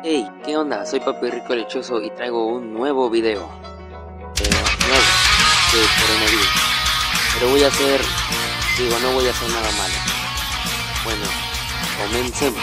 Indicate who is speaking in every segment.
Speaker 1: Hey, ¿qué onda? Soy Papi Rico Lechoso y traigo un nuevo video. Nuevo de coronavirus. Pero no voy a hacer nada malo. Bueno, comencemos.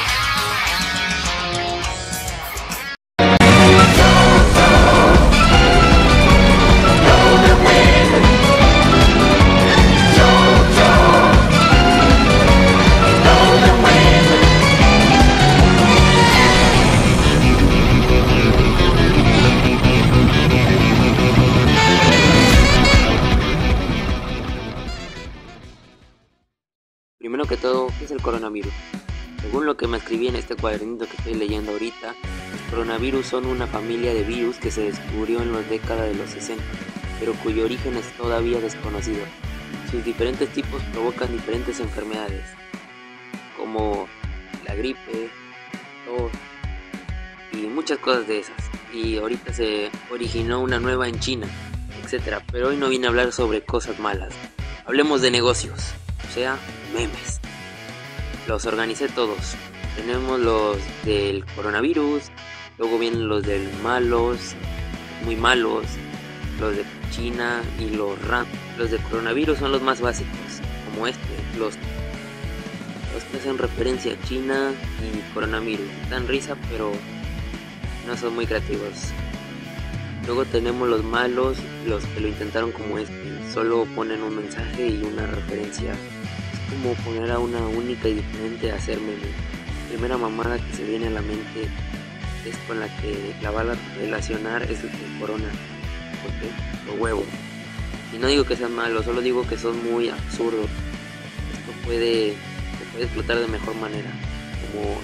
Speaker 1: Primero que todo, ¿qué es el coronavirus? Según lo que me escribí en este cuadernito que estoy leyendo ahorita, los coronavirus son una familia de virus que se descubrió en las décadas de los 60, pero cuyo origen es todavía desconocido. Sus diferentes tipos provocan diferentes enfermedades, como la gripe, tos y muchas cosas de esas. Y ahorita se originó una nueva en China, etcétera. Pero hoy no vine a hablar sobre cosas malas. Hablemos de negocios, o sea, memes. Los organicé todos. Tenemos los del coronavirus, luego vienen los del malos, muy malos, los de China y los random. Los de coronavirus son los más básicos, como los que hacen referencia a China y coronavirus. Dan risa, pero no son muy creativos. Luego tenemos los malos, los que lo intentaron como solo ponen un mensaje y una referencia. Es como poner a una única y diferente a hacer meme. La primera mamada que se viene a la mente es con la que la va a relacionar es el corona, porque lo huevo. Y no digo que sean malos, solo digo que son muy absurdos. Esto se puede explotar de mejor manera, como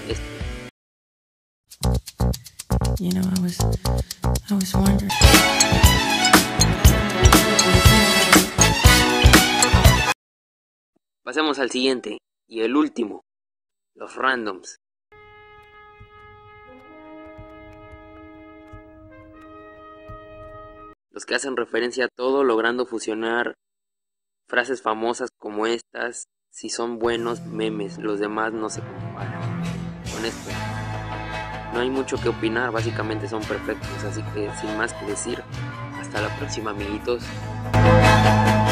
Speaker 2: You know, I was wondering.
Speaker 1: Pasemos al siguiente y el último, los randoms. Los que hacen referencia a todo logrando fusionar frases famosas como estas. Si son buenos memes, los demás no se comparan. Con esto no hay mucho que opinar, básicamente son perfectos, así que sin más que decir, hasta la próxima, amiguitos.